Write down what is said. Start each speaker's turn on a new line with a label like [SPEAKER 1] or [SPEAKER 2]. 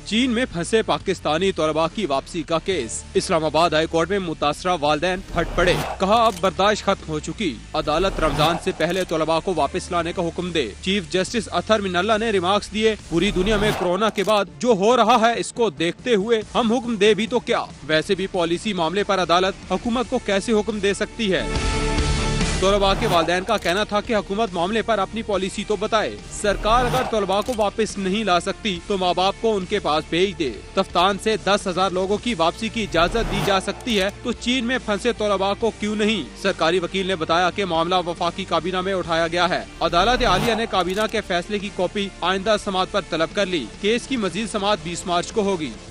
[SPEAKER 1] चीन में फंसे पाकिस्तानी तलबा की वापसी का केस। इस्लामाबाद हाई कोर्ट में मुतासरा वालिदैन फट पड़े, कहा अब बर्दाश्त खत्म हो चुकी, अदालत रमजान से पहले तलबा को वापस लाने का हुक्म दे। चीफ जस्टिस अतर मिनल्ला ने रिमार्क्स दिए, पूरी दुनिया में कोरोना के बाद जो हो रहा है इसको देखते हुए हम हुक्म दे भी तो क्या, वैसे भी पॉलिसी मामले पर अदालत हुकूमत को कैसे हुक्म दे सकती है। तलबा के वालिदैन का कहना था कि हुकूमत मामले पर अपनी पॉलिसी तो बताए। सरकार अगर तलबा को वापस नहीं ला सकती तो माँ बाप को उनके पास भेज दे। तफ्तान से 10,000 लोगों की वापसी की इजाजत दी जा सकती है तो चीन में फंसे तलबा को क्यों नहीं। सरकारी वकील ने बताया कि मामला वफाकी काबीना में उठाया गया है। अदालत आलिया ने काबीना के फैसले की कॉपी आइंदा समाअत पर तलब कर ली। केस की मजीद समाअत 20 मार्च को होगी।